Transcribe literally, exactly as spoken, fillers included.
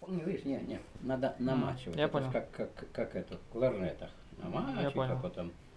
Не, видишь, не, не, надо намачивать. Я это понял. Как, как, как это, в кларнетах. Намачивать, понял. а потом